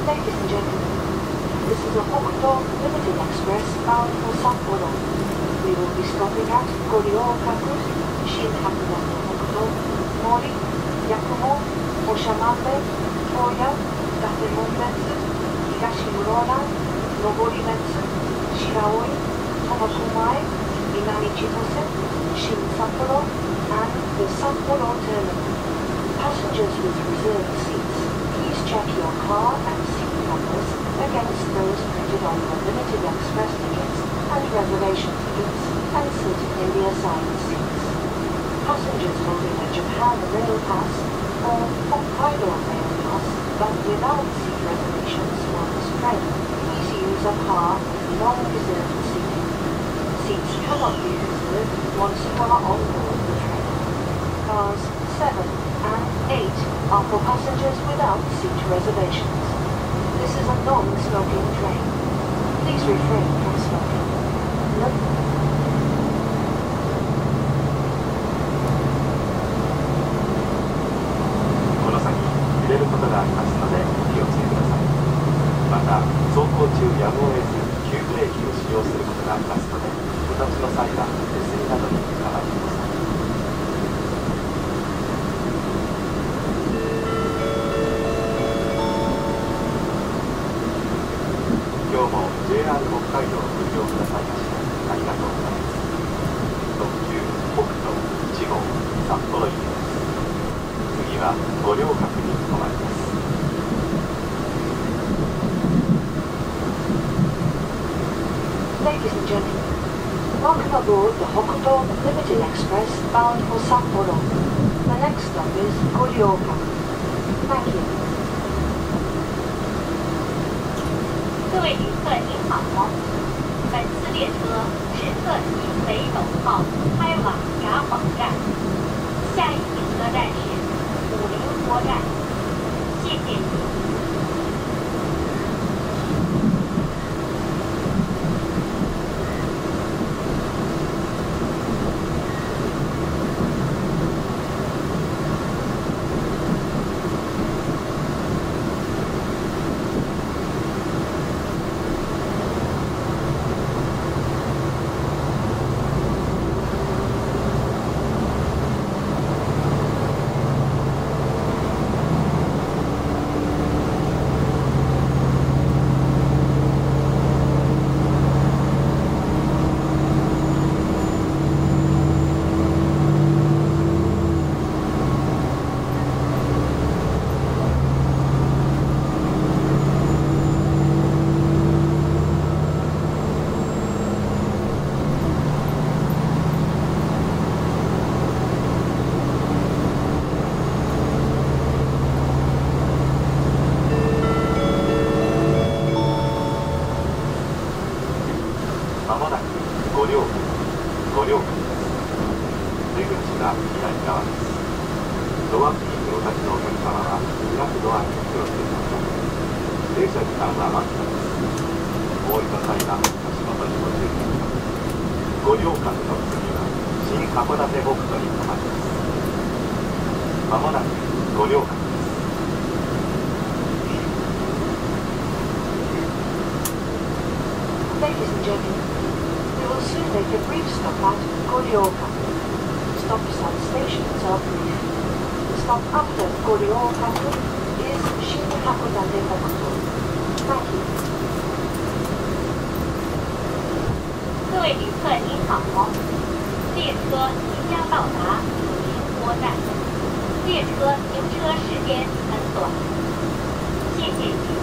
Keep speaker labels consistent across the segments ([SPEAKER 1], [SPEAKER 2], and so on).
[SPEAKER 1] Ladies and gentlemen, this is a Hokuto Limited Express bound for Sapporo. We will be stopping at Goryokaku, Shin-Hakudan Hokuto, Mori, Yakumo, Oshamambe, Toya, Datemon Metsu, Higashimurona, Nobori Metsu, Shiraoi, Tomakomai, Minami Chitose, Shin Sapporo, and the Sapporo Terminal. Passengers with reserved seats, please check your car and seat numbers against those printed on your Limited Express tickets and reservation tickets and sit in the assigned seats. Passengers holding a Japan Rail Pass or Hokkaido Rail Pass but without seat reservations for this train, please use a car with non-reserved seating. Seats cannot be reserved once you are on board the train. Cars 7 and 8 are for passengers without seat reservations. This is a non-smoking train. Please refrain from smoking. No.
[SPEAKER 2] この先揺れることがありますのでお気をつけください。また走行中やむを得ず急ブレーキを使用することがありますのでお立ちの際は手すりなどにつかまってください。今日も JR 北海道をご利用くださいましてありがとうございます。特急北斗1号札幌行きです。次は五稜郭に停まります。
[SPEAKER 1] Ladies and gentlemen, welcome aboard the Hokuto Limited Express bound for Sapporo. The next stop is Goryokaku. Thank you.
[SPEAKER 3] 各位旅客您好，本次列车时刻以北斗号开往札幌站，下一停车站是武陵坡站，谢谢您。
[SPEAKER 2] まもなく五稜郭です。出口が左側です。ドア付近にお立ちのお客様は開くドアに気をつけてください。停車時間はマストです。お降りの際は足元にご注意ください。五稜郭の次は新函館北斗に停まります。まもなく五稜郭です。
[SPEAKER 1] Ladies and gentlemen, we will soon make a brief stop at Goryokaku. Stops at stations are brief. The stop after Goryokaku is Shin-Hakodate Hokuto. Thank you.
[SPEAKER 3] 各位旅客您好，列车即将到达武陵坡站，列车行车时间很短，谢谢您。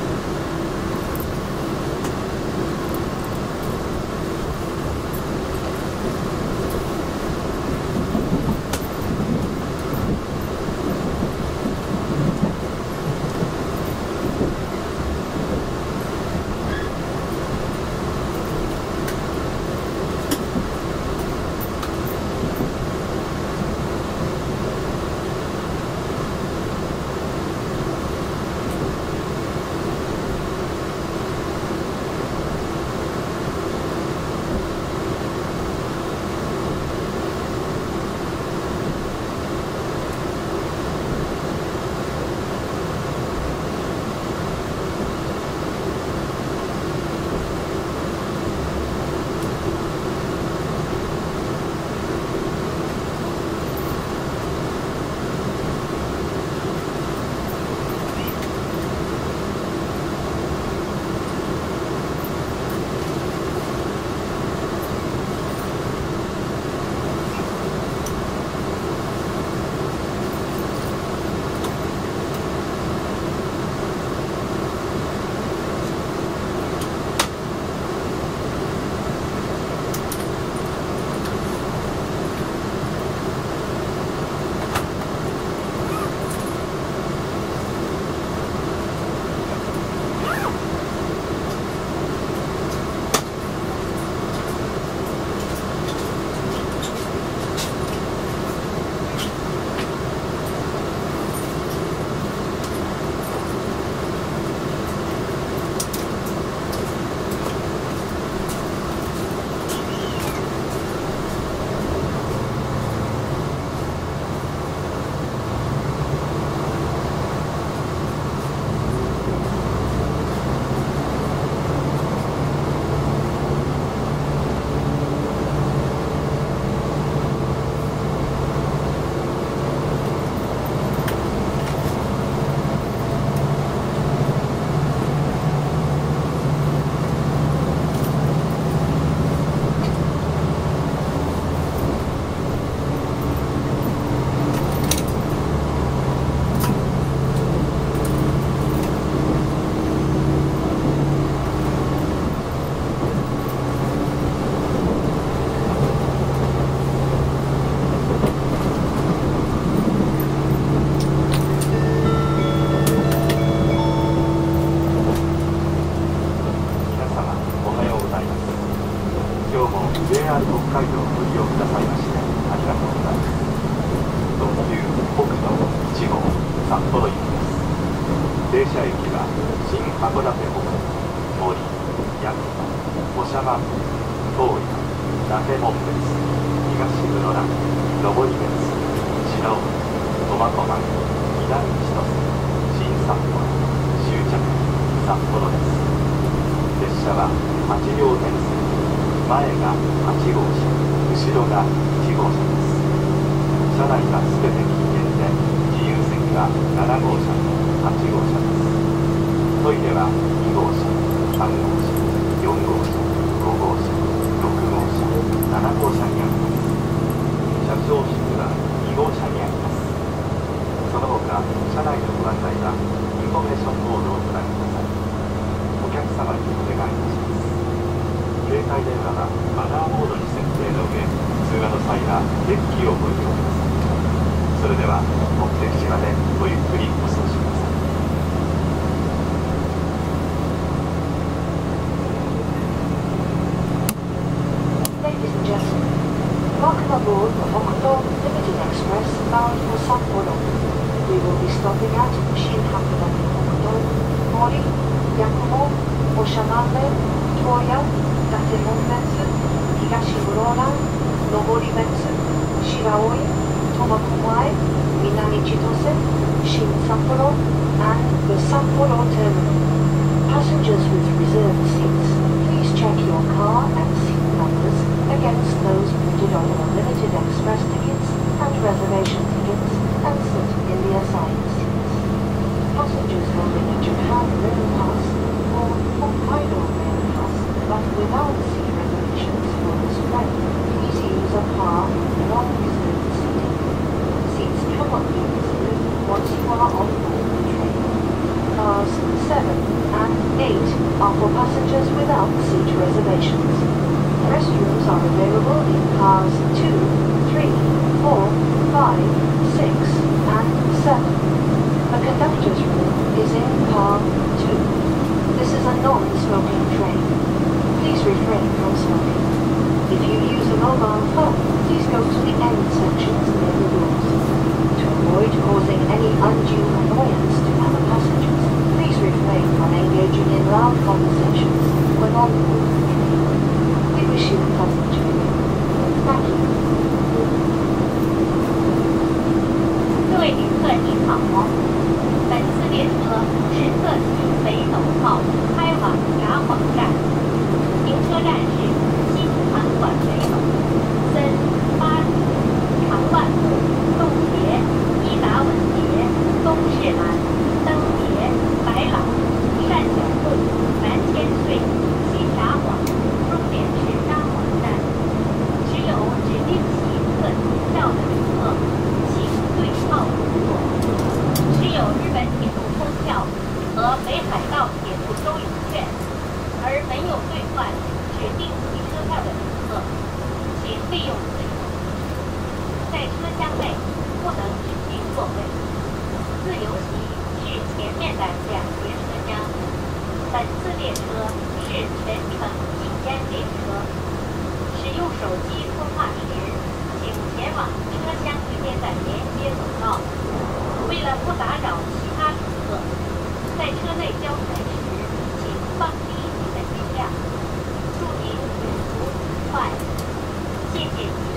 [SPEAKER 2] JR 北海道をご利用くださいましてありがとうございます。特急北斗1号札幌行きです。停車駅は新函館北部、森、八雲、長万部、東洋、伊達紋別、東室蘭、登別、白尾、苫小牧、南千歳、新札幌、終着札幌です。列車は8両編成、前が8号車、後ろが1号車です。車内はすべて禁煙で、自由席は7号車と8号車です。トイレは2号車、3号車、4号車、5号車、6号車、7号車にあります。車掌室は2号車にあります。その他、車内のご案内はインフォメーションボードをご覧ください。お客様にお願いいたします。携帯電話はマナーモードに設定の上、通話の際はデッキをご利用ください。それでは目的地までごゆっくりお過ごしください。
[SPEAKER 1] Ladies and gentlemen, welcome aboard the Hokuto Limited Express bound for Sapporo. We will be stopping at Shin Hakodate Hokuto, Mori, Yakumo, Oshamanbe, Toya, Date Monbetsu, Higashi Murora, Nobori Betsu, Shiraoi, Tomakomai, Minami Chitose, Shin Sapporo, and the Sapporo Terminal. Passengers with reserved seats, please check your car and seat numbers against those printed on your limited express tickets and reservation tickets and sit in the assigned seats. Passengers holding a Japan Rail Pass or Hokkaido Rail Pass but without seat reservations for this flight, please use a car with non-reserved seating. Seats cannot be reserved once you are on board the train. Cars 7 and 8 are for passengers without seat reservations. Restrooms are available in cars 2, 3, 4, 5, 6, and 7. The conductor's room is in car 2. This is a non-smoking train. Please refrain from smoking. If you use a mobile phone, please go to the end sections near the doors. To avoid causing any undue annoyance to other passengers, please refrain from engaging in loud conversations when on board the train. We wish you a pleasant journey. Thank you.
[SPEAKER 3] 各位旅客您好，本次列车是特急北斗号开往札幌站，停车站是新函馆北斗、森、八里、长万部、洞爷、伊达文别、东势兰、登别、白老、善久部、南千岁、新札幌，终点是札幌站。持有指定席特急票的旅客，请对号入座。持有日本铁路通票和北海道铁路周游券，而没有兑换指定席车票的旅客，请利用自由席。在车厢内不能指定座位，自由席是前面的2节车厢。本次列车是全程禁烟列车。使用手机通话时，请前往车厢之间的连接走道。为了不打扰其他旅客，在车内交谈时，请放低你的音量。祝您旅途愉快，谢谢您。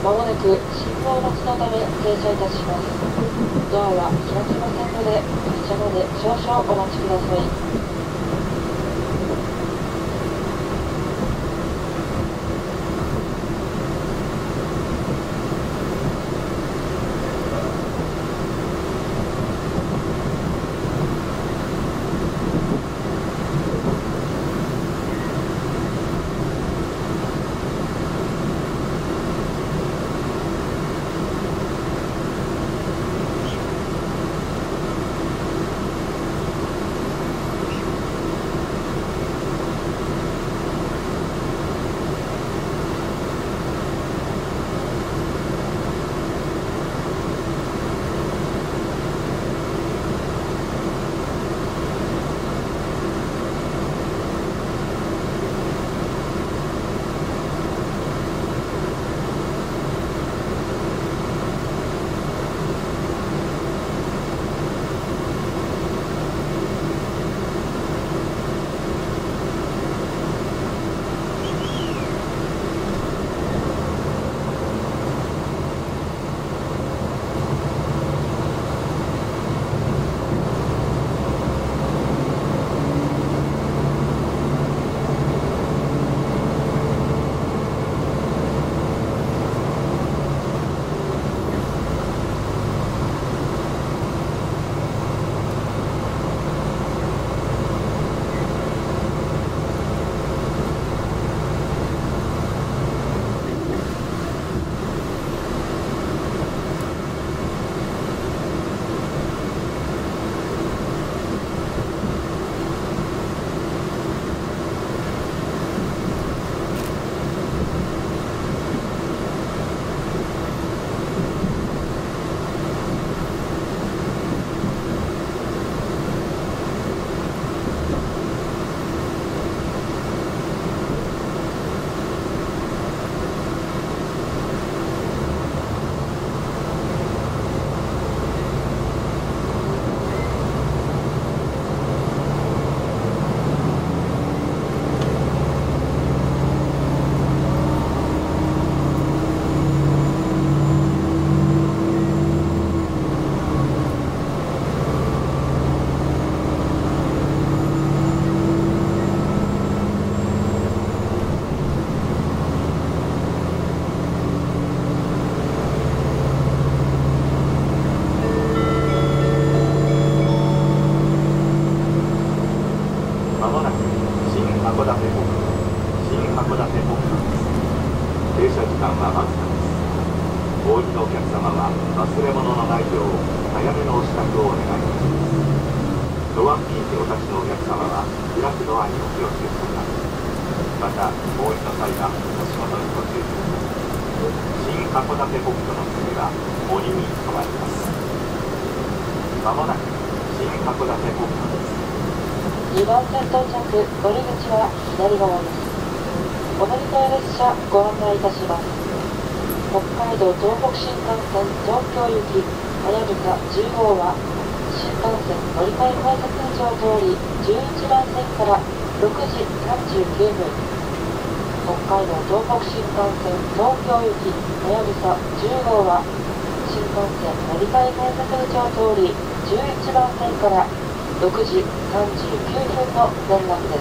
[SPEAKER 1] まもなく信号待ちのため停車いたします。ドアは開きませんので、発車まで少々お待ちください。2番線到着、乗り口は左側です。お乗り換え列車ご案内いたします。北海道東北新幹線東京行きはやぶさ10号は新幹線乗り換え改札口を通り11番線から6時39分。北海道東北新幹線東京行きはやぶさ10号は新幹線乗り換え改札口を通り11番線から6時39分の連絡です。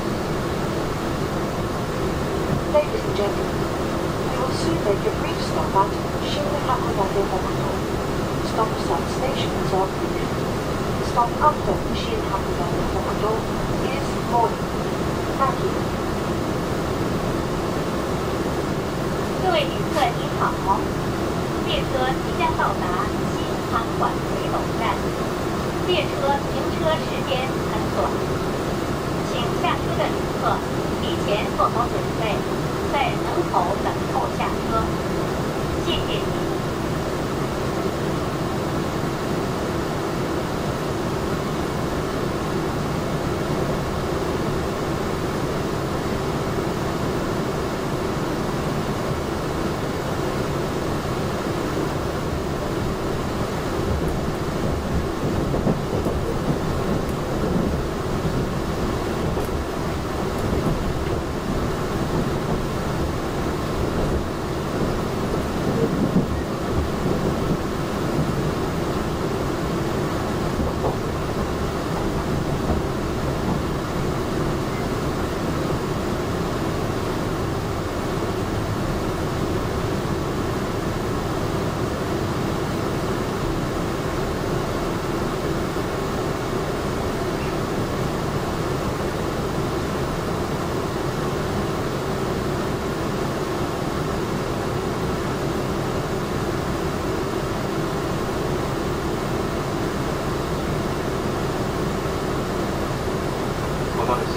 [SPEAKER 3] Ladies and gentlemen, we will soon make a brief stop at Shin Hakodate Hokuto. Stops at stations are brief. The stop after Shin Hakodate Hokuto is morning. Thank you. 各位旅客您好，列车即将到达新函馆北斗站。列车行车时间很短，请下车的旅客提前做好准备，在门口等候下车。谢谢您。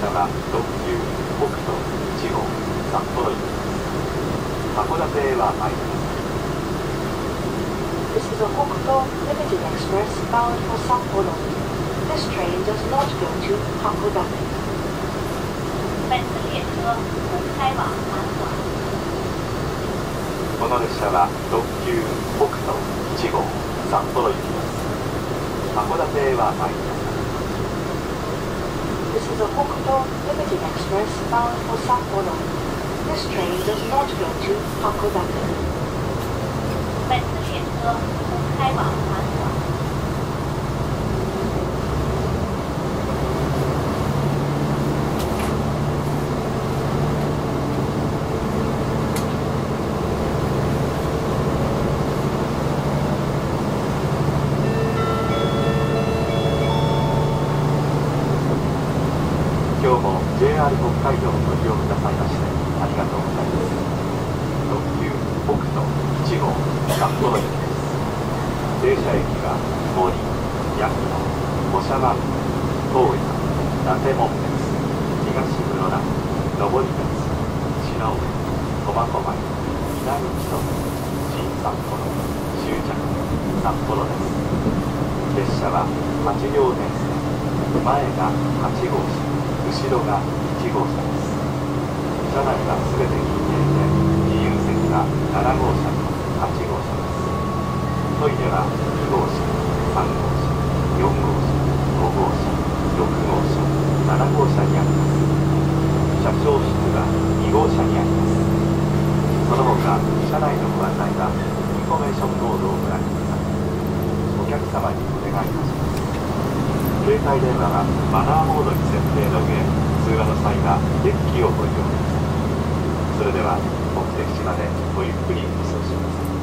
[SPEAKER 2] は特急北斗1号札幌行きです。函館へは参ります。
[SPEAKER 1] This is a Hokuto Limited Express bound for Sapporo. This train does not go to Hakodate.
[SPEAKER 3] 本次列车不开往函馆。
[SPEAKER 2] この列車は特急北斗1号札幌行きです。函館へは参ります。
[SPEAKER 1] This is a Hokuto Limited Express bound for Sapporo. This train does not go to Hakodate.
[SPEAKER 3] 本次列车不开往函馆。
[SPEAKER 2] 今日も JR 北海道をご利用くださいましてありがとうございます。特急北斗1号札幌行きです。停車駅は森、八雲、長万部、東映、伊達門別、東室蘭、登別、白尾、苫小牧、南千歳、新札幌、終着、札幌です。列車は8両編成、前が8号車、後ろが1号車です。車内はすべて禁煙で、自由席は7号車と8号車です。トイレは2号車、3号車、4号車、5号車、6号車、7号車にあります。車掌室は2号車にあります。その他、車内のご案内はインフォメーションボードをご覧ください。お客様にお願いいたします。携帯電話はマナーモードに設定の上、通話の際はデッキをご利用ください。それでは目的地までごゆっくりお過ごしください。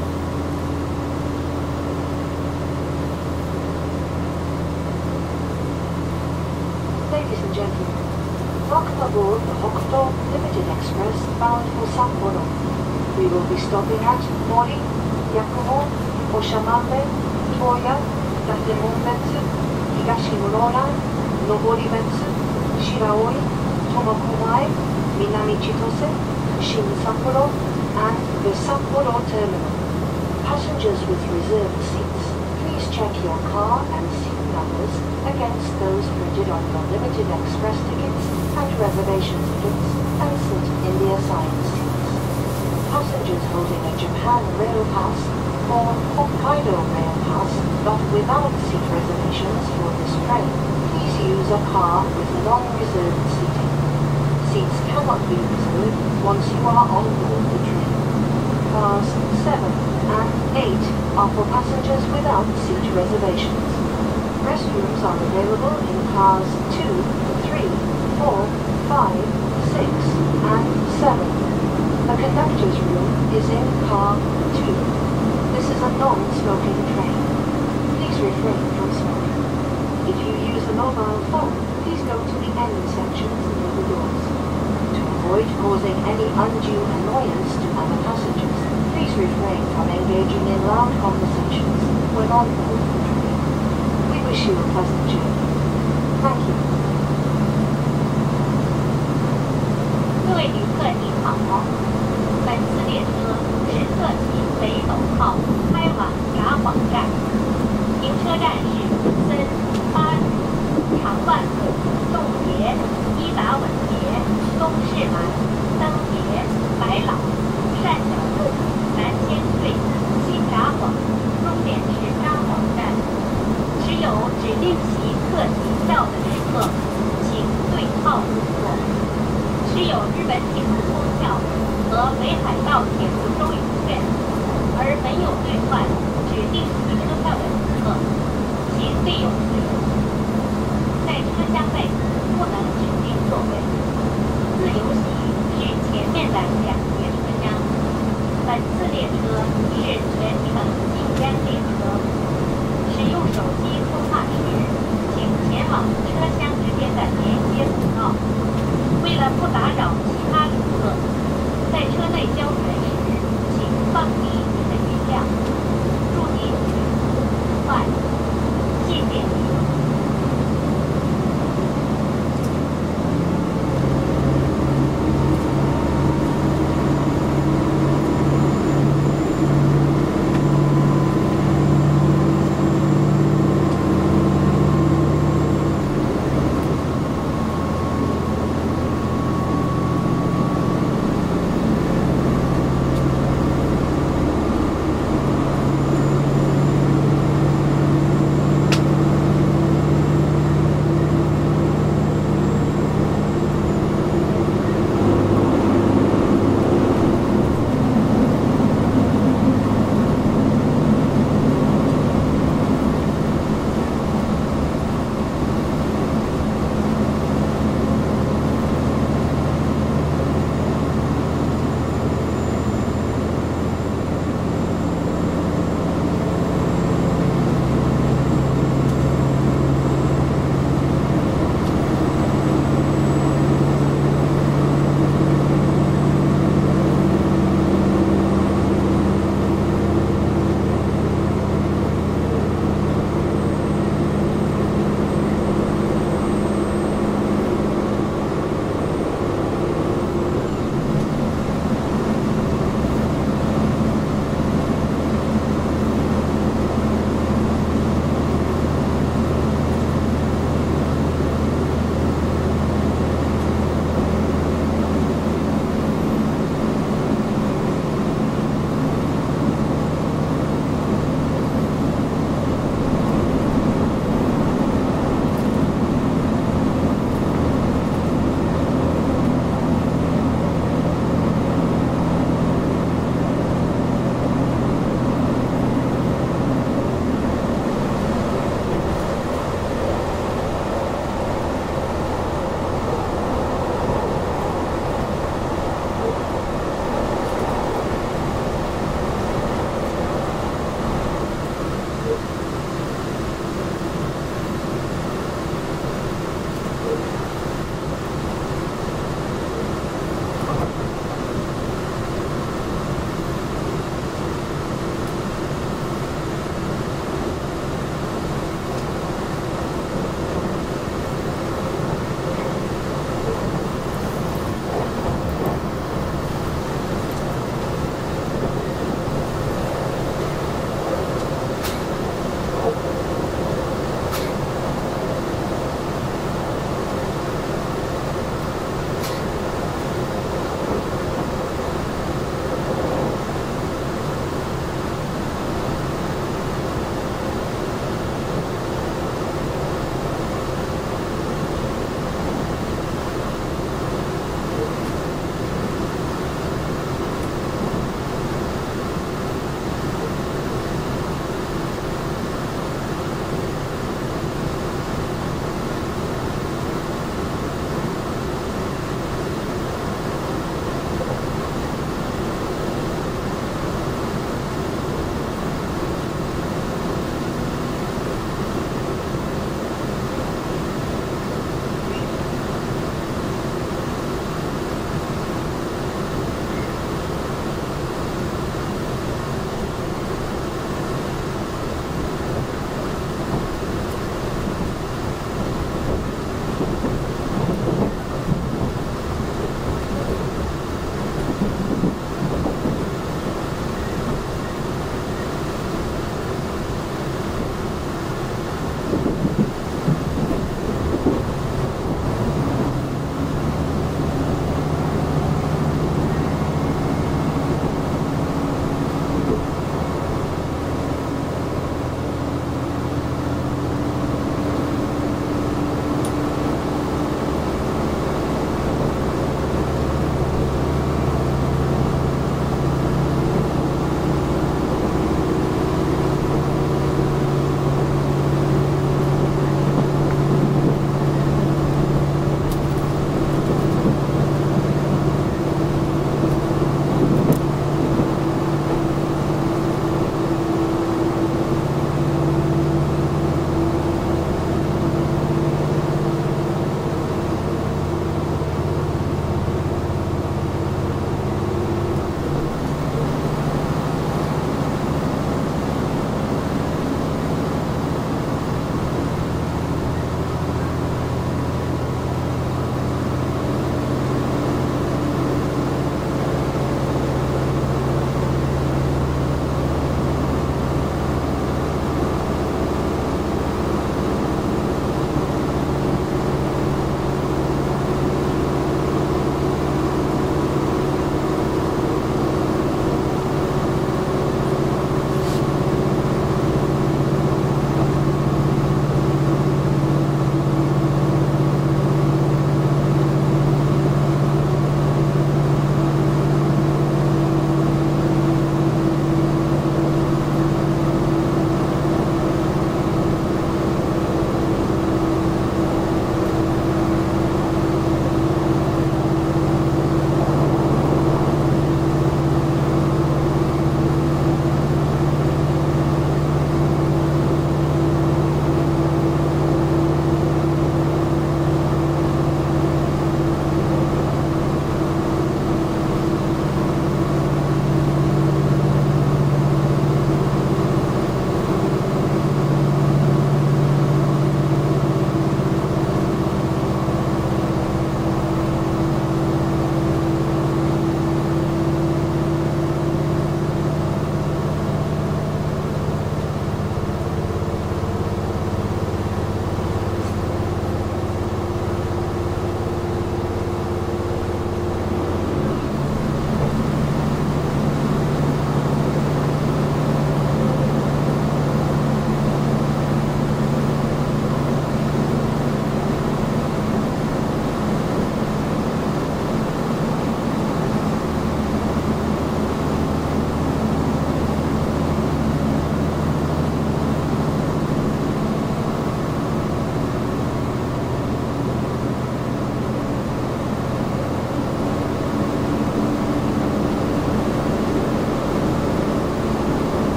[SPEAKER 1] Ladies and gentlemen, welcome aboard the Hokuto Limited Express bound for Sapporo. We will be stopping at Mori, Yakumo, Oshamambe, Toya, Date Monbetsu, Higashimura, Noboribetsu, Shiraoi, Tomokomai, Minami Chitose, Shin Sapporo, and the Sapporo Terminal. Passengers with reserved seats, please check your car and seat numbers against those printed on your Limited Express tickets and reservation tickets and sit in the assigned seats. Passengers holding a Japan Rail Pass or Hokkaido Rail Pass but without seat reservations for this train, please use a car with non-reserved seating. Seats cannot be reserved once you are on board the train. Cars 7 and 8 are for passengers without seat reservations. Restrooms are available in cars 2, 3, 4, 5, 6, and 7. The conductor's room is in car 2. This is a non-smoking train. Please refrain from smoking. If you use a mobile phone, please go to the end sections near the doors. To avoid causing any undue annoyance to other passengers, please refrain from engaging in loud conversations when on board the train. We wish you a pleasant journey. Thank you.
[SPEAKER 3] 各位旅客您好，本次列车是特急北斗号开往札幌站，停车站是森、八里、长万部、洞爷、伊达稳节、东市兰、登别、白老、善角路、南千岁、新札幌，终点是札幌站。持有指定席特急票的旅客，请对号入座。持有日本铁路通票和北海道铁路周游券，而没有兑换指定席车票的旅客，请另有自由。在车厢内不能指定座位，自由席是前面的2节车厢。本次列车是全程静央列车，使用手机通话时，请前往车厢之间的连接通道。为了不打扰其他旅客，在车内交权时，请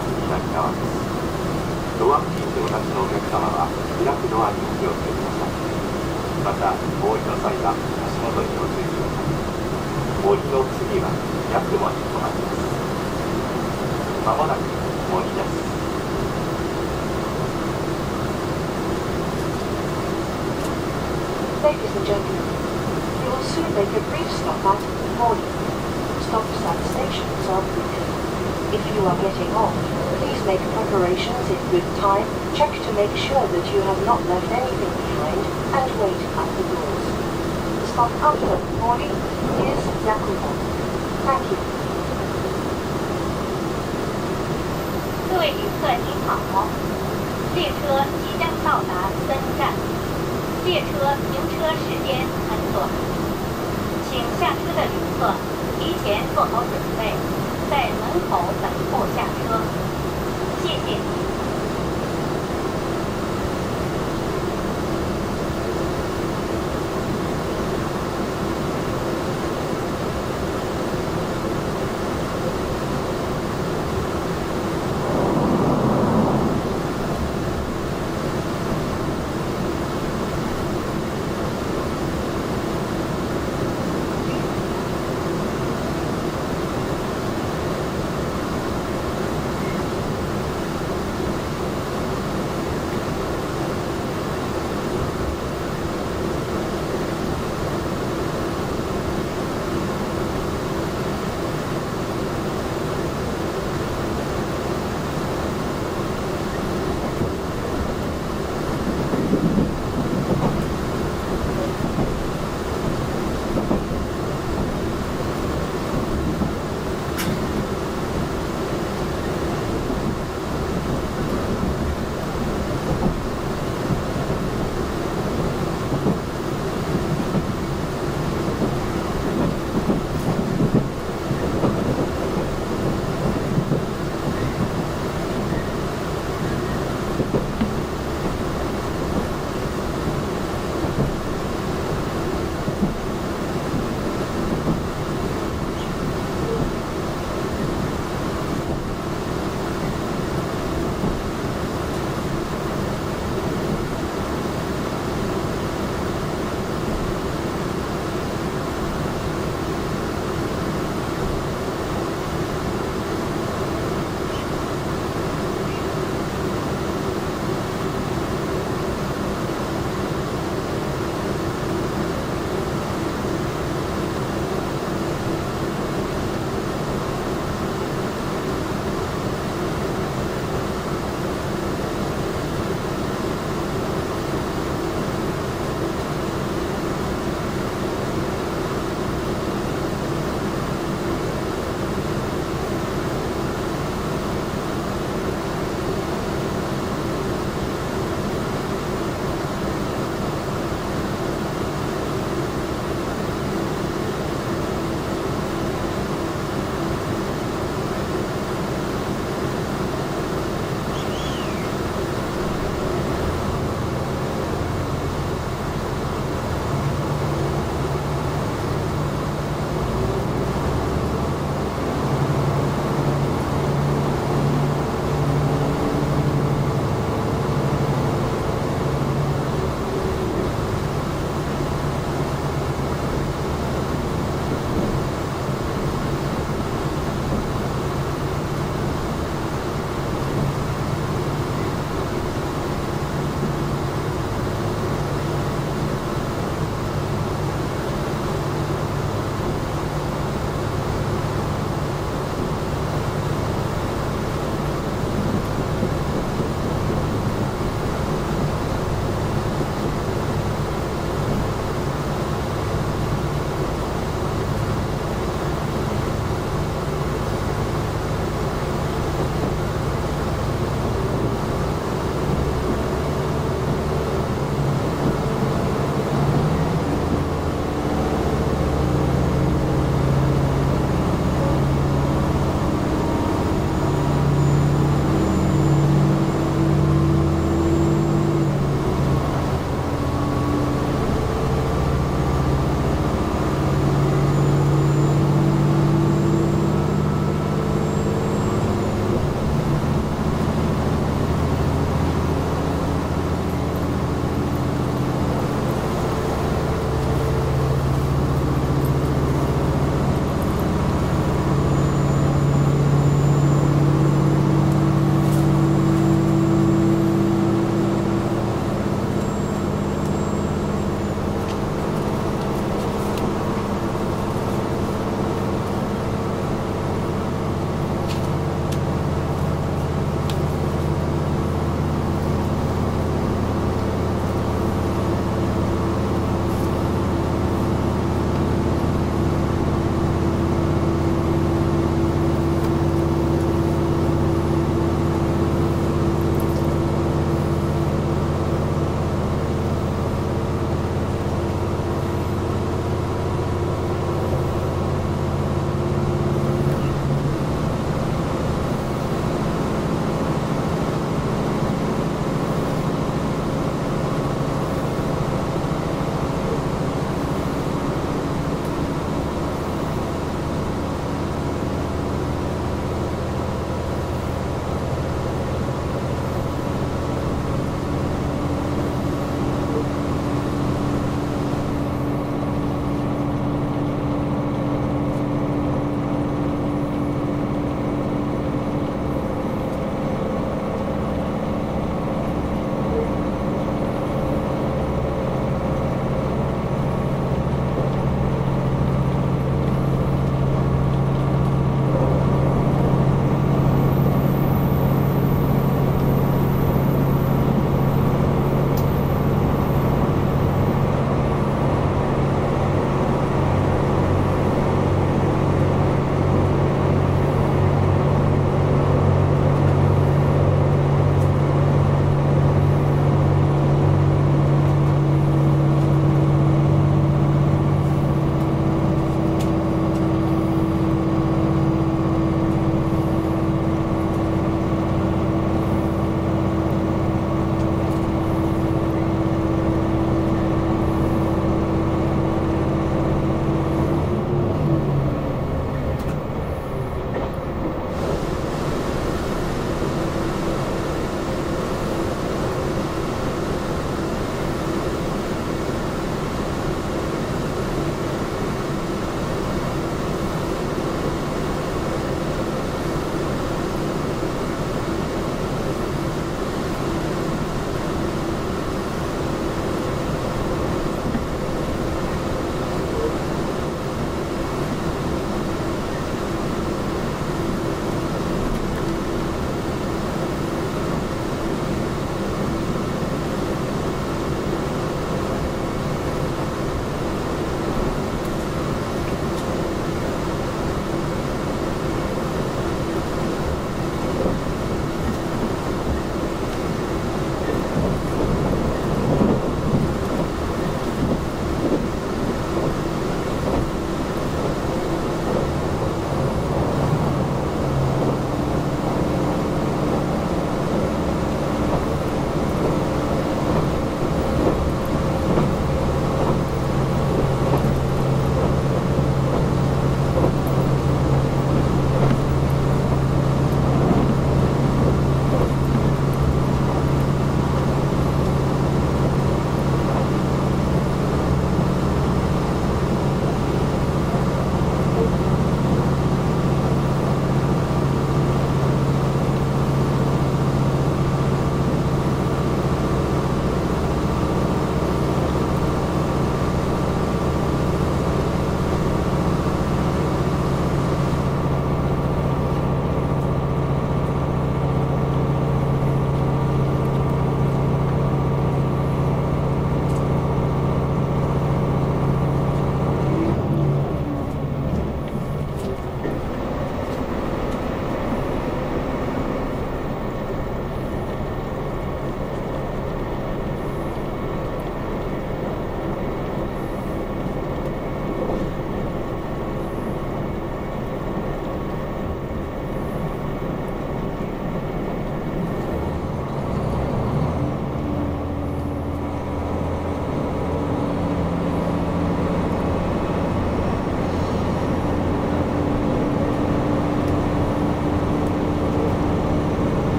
[SPEAKER 2] が左側です。ドア付近でお立ちのお客様は開くドアにお気をつけください。また、お降りの際は足元にご注意ください。森の次はヤクモに止まります。まもなく森です。
[SPEAKER 1] Ladies and gentlemen, you will soon make a brief stop at Mori. Stops at stations are brief. If you are getting off, please make preparations in good time, check to make sure that you have not left anything behind, and wait at the doors. The stop after Mori is Yakumo. Thank you.
[SPEAKER 3] 各位旅客您好，列车即将到达森站，列车行车时间很短，请下车的旅客提前做好准备，在门口等候下车。谢谢您。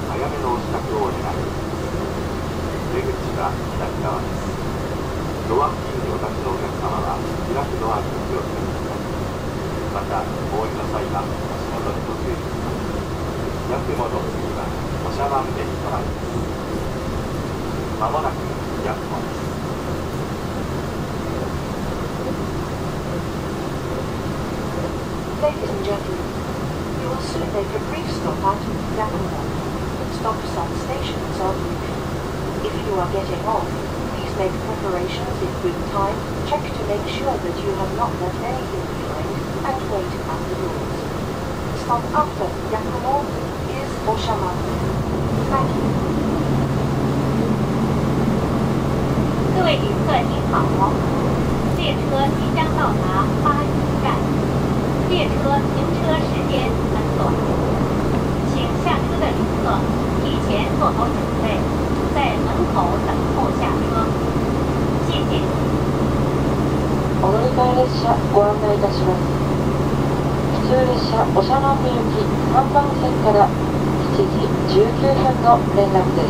[SPEAKER 2] 早めのお支度をお願いします。出口は左側です。ドア付近にお立ちのお客様は開くドアにお気をつけください。また、お降りの際は足元にご注意ください。ヤクモの次は長万部に停まります。まもなくヤクモです。
[SPEAKER 1] Ladies and gentlemen, you will soon make a brief stop at Yakumo. Stops at stations are brief. If you are getting off, please make preparations in good time, check to make sure that you have not left anything behind, and wait at the doors. Stop after Yakumo is Oshamambe. Thank you.
[SPEAKER 3] 各位旅客您好，列车即将到达巴黎站，列车停车时间很短，请下车的旅客提前做好准备，在门口等候下车。谢谢。
[SPEAKER 1] お乗り換え列車ご案内いたします。普通列車長万部行き3番線から7時19分の連絡です。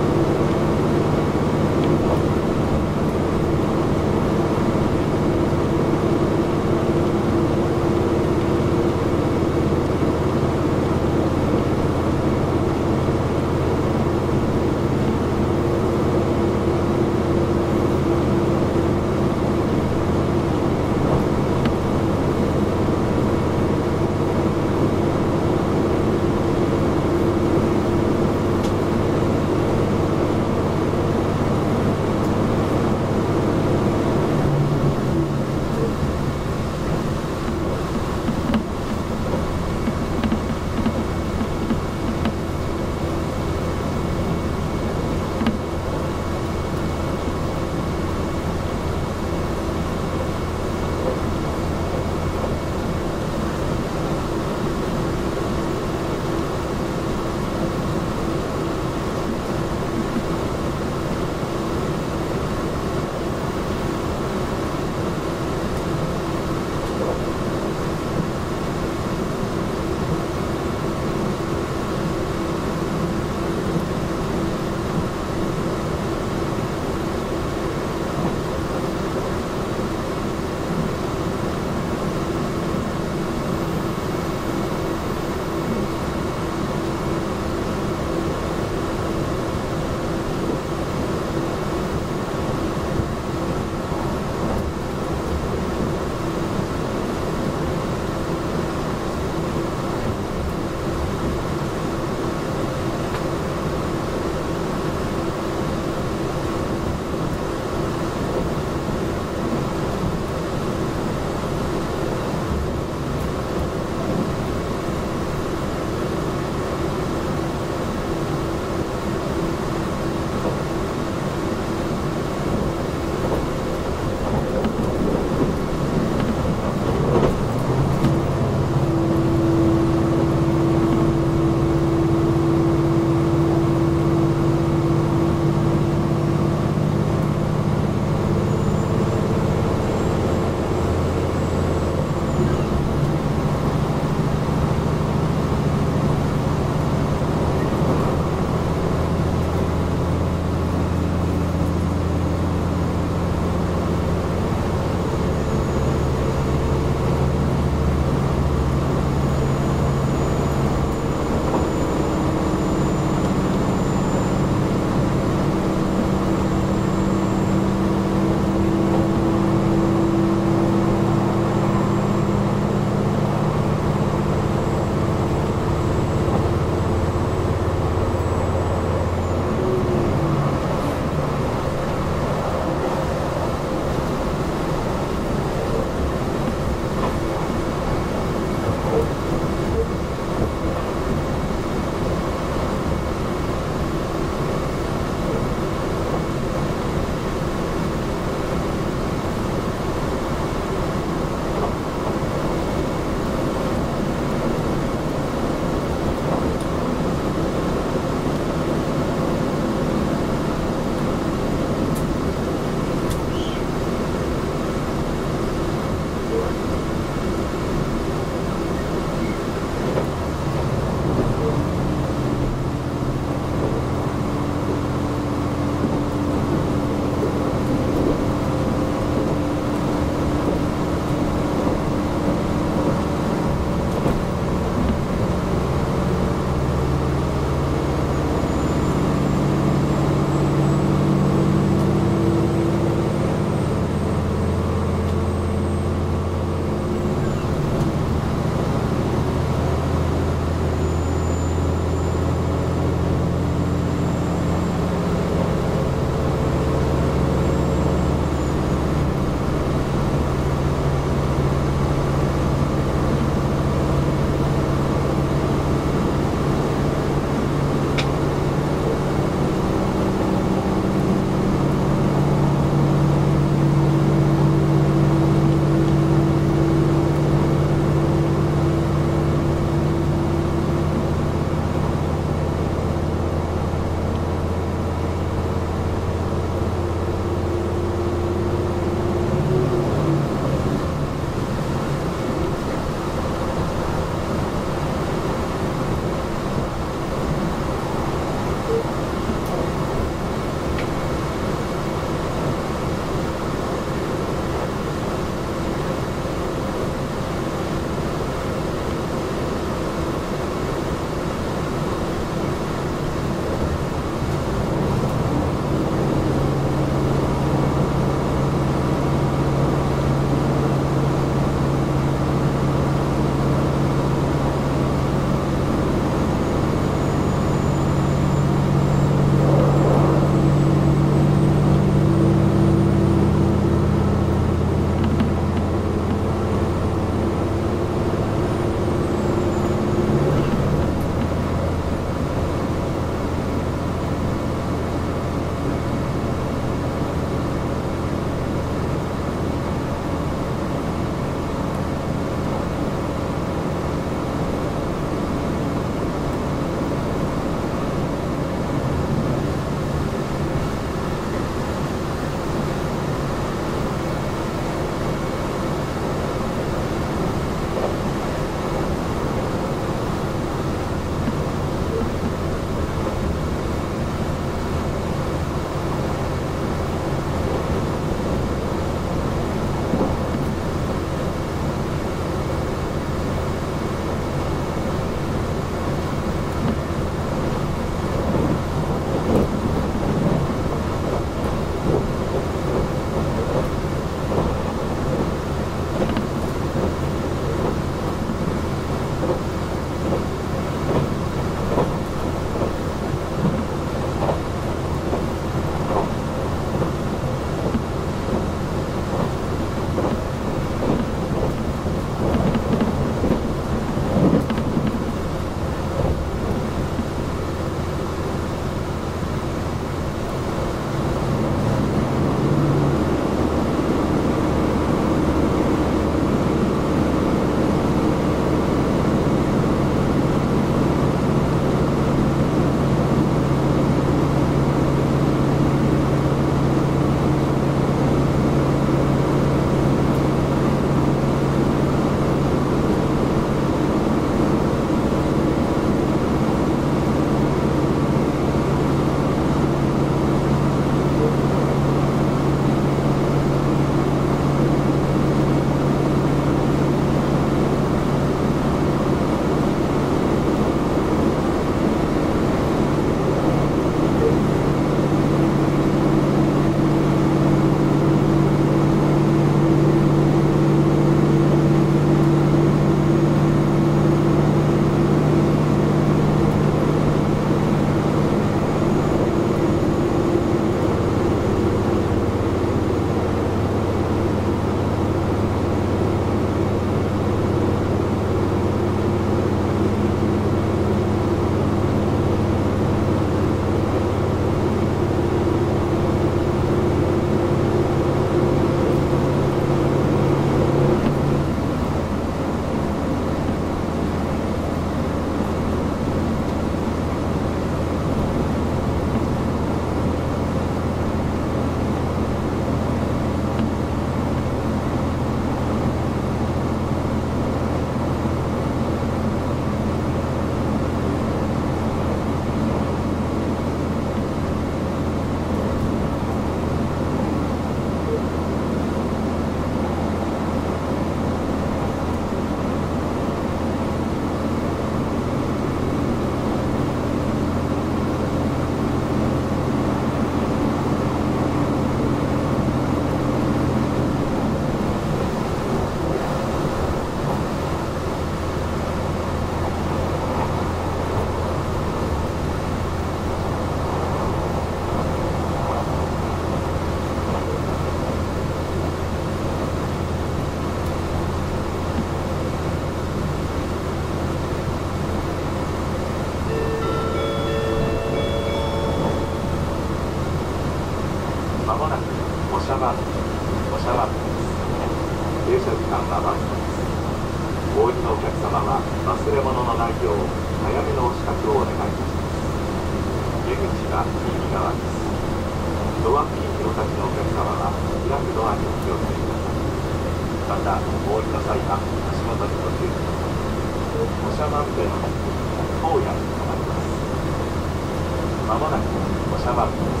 [SPEAKER 2] 忘れ物のないよう早めのお支度をお願いいたします。出口が右側です。ドア付近にお立ちのお客様は開くドアにお気をつけください。また、お降りの際は足元にご注意ください。おしゃまんべの当夜に停まります。まもなくおしゃまんべです。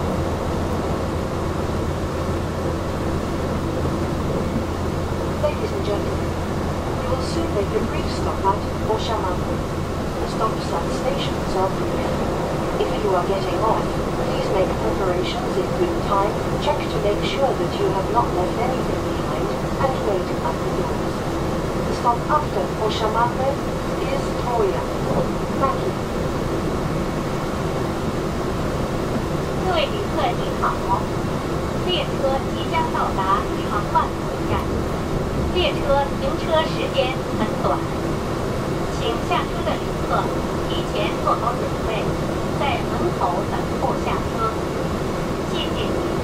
[SPEAKER 1] Ladies and gentlemen, you will soon make a brief stop at Oshamanbu. The stops at stations are brief. If you are getting off, please make preparations in good time, check to make sure that you have not left anything behind, and wait at the doors. The stop after Oshamanbu is Toya. Thank you.
[SPEAKER 3] 各位旅客您好，列车即将到达长万口站，列车行车时间很短，请下车的旅客提前做好准备，在门口等候下车。谢谢您。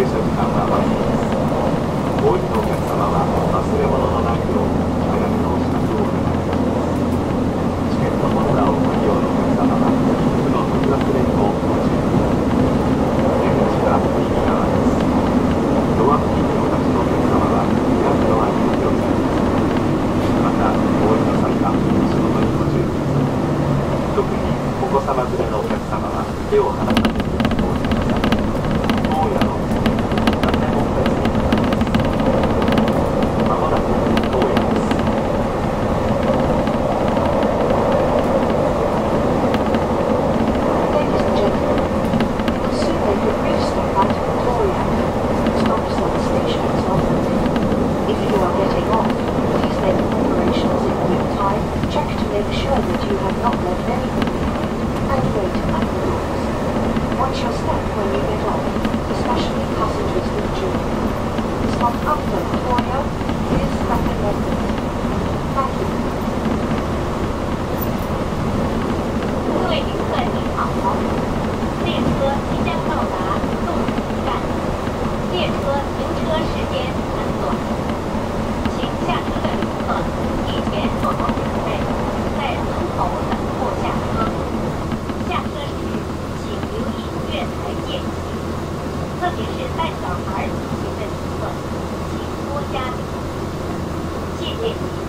[SPEAKER 2] 車時間はバスです。お降りのお客様は忘れ物のないよう早めのお支度をお願いします。チケットホルダーをご利用のお客様は切符の取り忘れにもご注意ください。出口は右側です。ドア付近にお立ちのお客様は開くドアにお気をつけください。またお降りの際は足元にご注意ください。特にお子様連れのお客様は手を離さずにお降りください。当夜のお付け残念お伝えになります。まもなく当夜です。
[SPEAKER 1] Ladies and gentlemen, we will soon make a brief stop at Victoria. Stops at stations often. If you are getting off, please make preparations in quick time. Check to make sure that you have not left anything behind, and wait at the doors. Watch your step when you get off, especially passengers with children. Stop after Victoria is nothing London. Thank you.
[SPEAKER 3] 各位旅客您好，列车即将到达洞庭站，列车行车时间很短，请下车的旅客提前做好准备，在门口等候下车。下车时请留意月台间隙，特别是带小孩同行的旅客，请多加留意。谢谢您。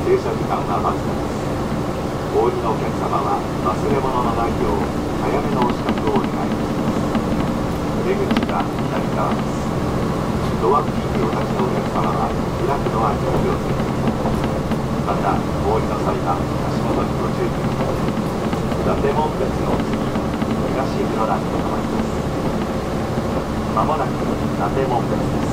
[SPEAKER 2] 停車時間はわずかです。お降りのお客様は忘れ物のないよう早めのお支度をお願いいたします。出口が左側です。ドア付近にお立ちのお客様は開くドアにお気をつけください。またお降りの際は足元にご注意ください。伊達門別の次東室蘭に停まります。まもなく伊達門別です。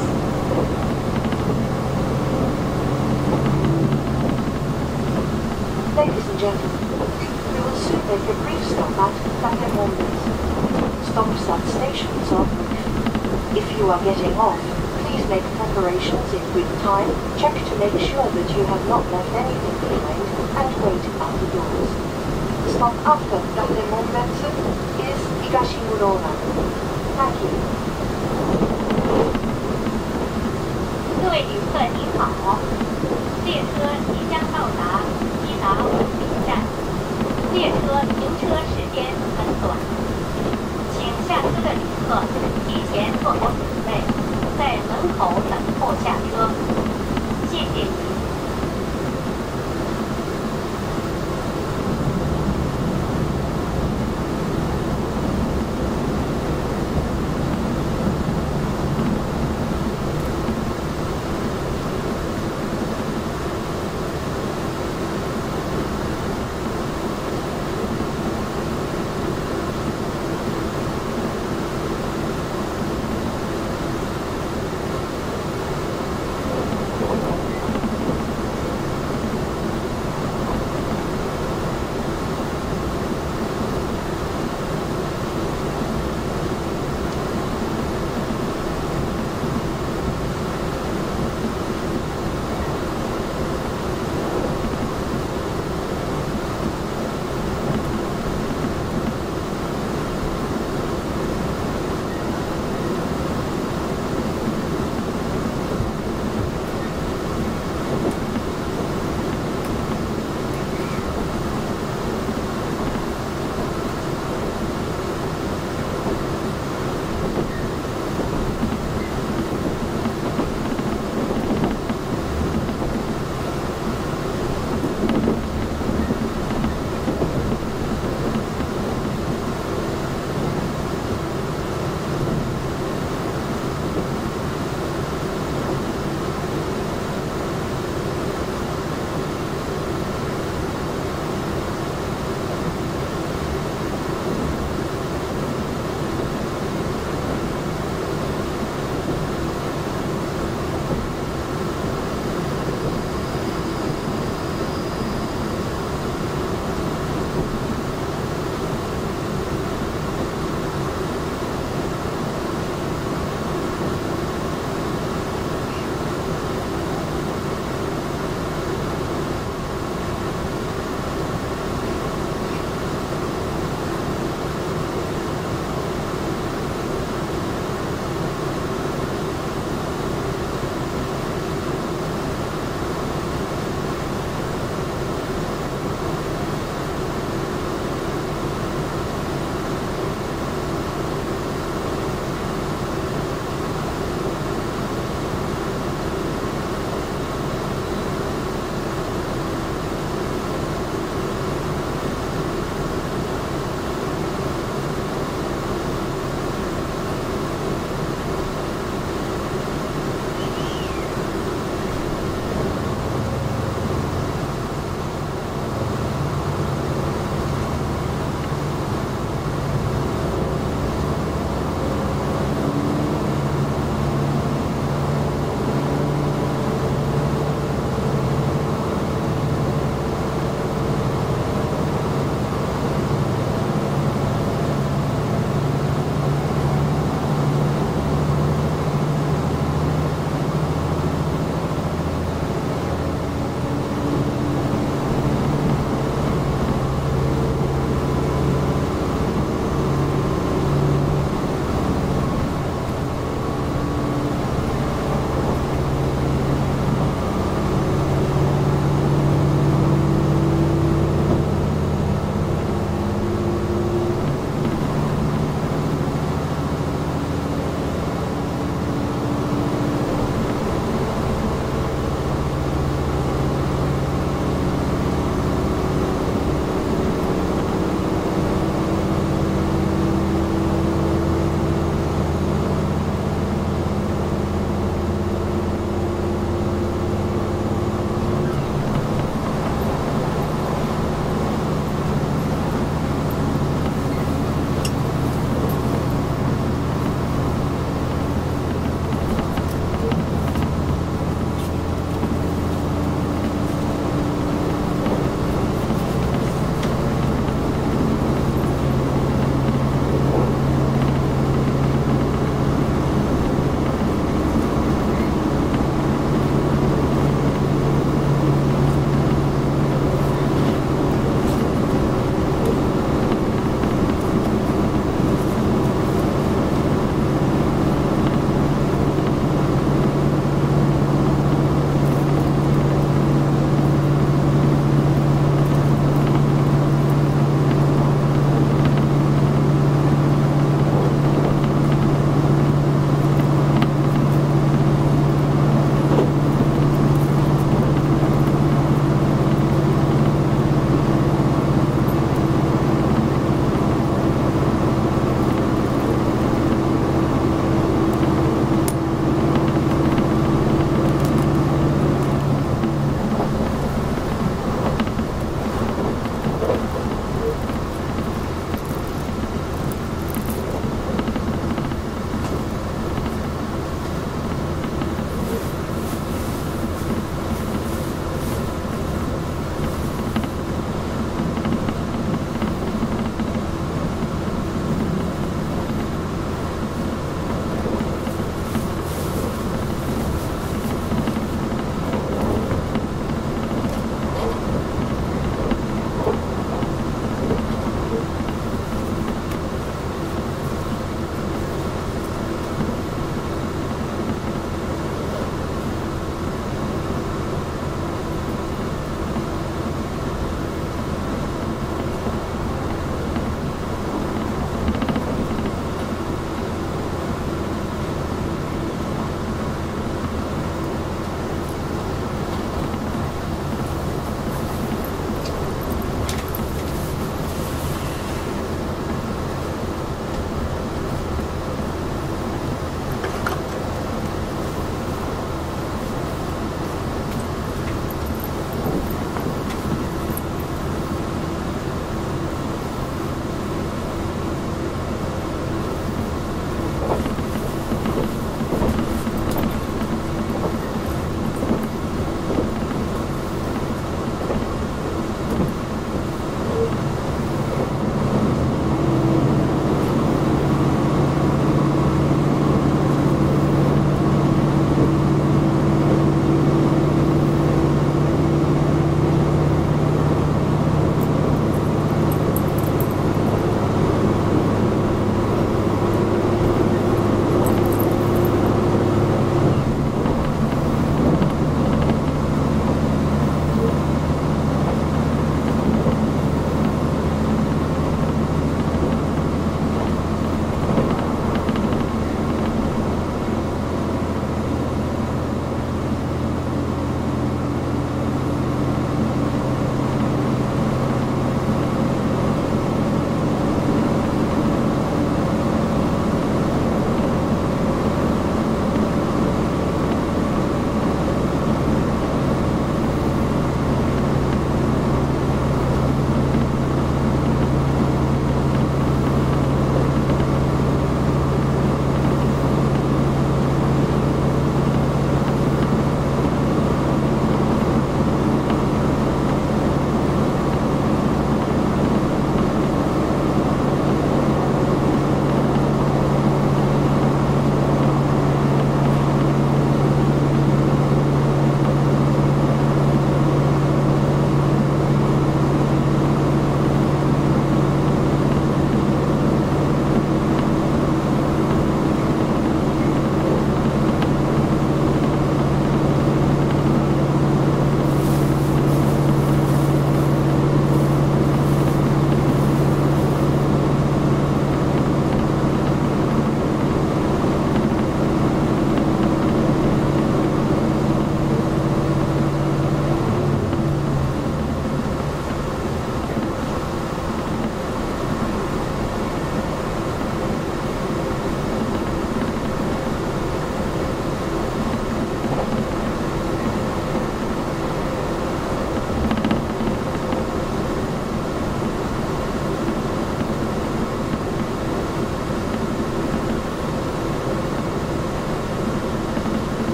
[SPEAKER 1] Ladies and gentlemen, we will soon make a brief stop at Datemondes. Stops at stations are brief. If you are getting off, please make preparations in good time, check to make sure that you have not left anything behind, and wait at the doors. The stop after Datemondes is Higashimurona. Thank you.
[SPEAKER 3] 各位旅客您好，列车即将到达伊达五里站，列车行车时间很短，请下车的旅客提前做好准备，在门口等候下车。谢谢您。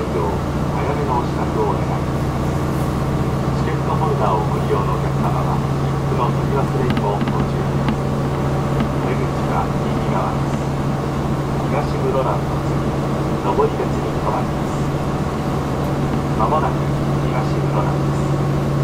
[SPEAKER 2] 上早めのお支度をお願いします。チケットホルダーをご利用のお客様は切符の取り忘れにもご注意ください。出口は右側です。東室蘭の次上り別に停まります。まもなく東室蘭です。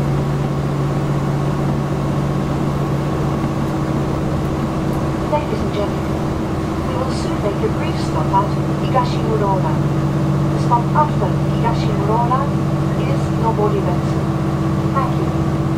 [SPEAKER 1] Ladies and gentlemen, we will soon make a brief stop at Higashimurora. The stop after Higashimurora is Noborivetsu. Thank you.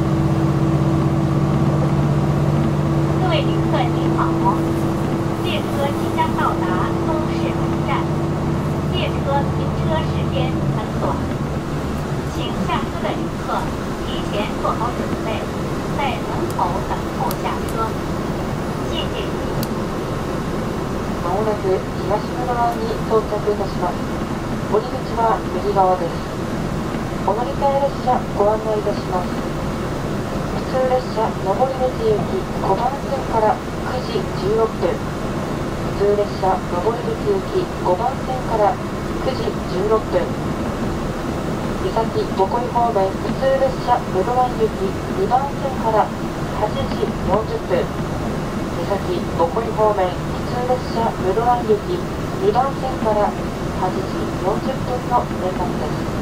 [SPEAKER 3] 各位旅客您好，列车即将到达东市门站，列车停车时间很短，请下车的旅客提前做好准备，在门口等候下车。谢谢。
[SPEAKER 1] まもなく東室蘭に到着いたします。降り口は右側です。お乗り換え列車ご案内いたします。普通列車上り別行き5番線から9時16分。普通列車上り別行き5番線から9時16分。三崎五恋方面普通列車室蘭行き2番線から8時40分。三崎五恋方面普通列車室蘭行き2番線から8時40分の連絡です。